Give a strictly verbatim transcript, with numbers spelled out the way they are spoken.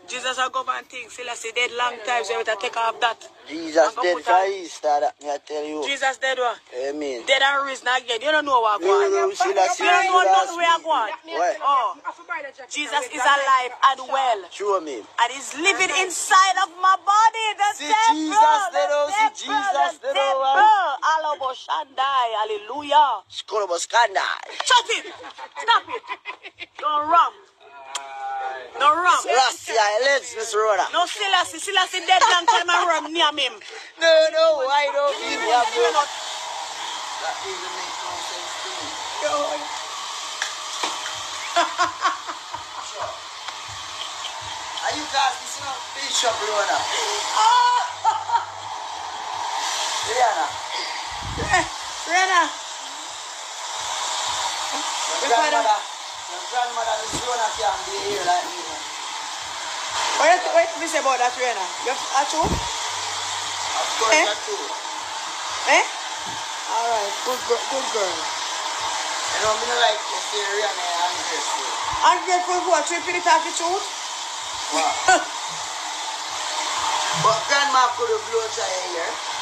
Jesus will go and think, still I see dead long time, so you better take off that. Jesus dead for Easter, that me I tell you. Jesus dead what? Amen. Dead and risen again. You don't know what You going know, on. still You I see don't know nothing where Jesus. going. What? Oh, Jesus is alive and well. Show me. And he's living inside of my body. The See temple. Jesus dead, oh, The see Jesus temple. dead, oh, The Alabo Shandai. Hallelujah. Skolobos Kandai. Shut it. Stop it. Don't rum. Don't rum. Selassie, let's Miss Rhoda. No, Selassie. Selassie dead long time I rum near him. No, no, why don't you have You're no... not. That even makes no sense to me. Sure. Are you guys listening to Bishop Rhoda? Rihanna. Rihanna. Your grandmother, your grandmother, Miss Rhoda can't be here like me. What do you say about that, Rihanna? You have a truth? Of course, Eh? that's true. Eh? All right, good girl, good girl. You know, I mean, like, you say Rihanna and ungrateful. Ungrateful for what? Repeat it after truth? Wow. But grandma could have blown to your ear.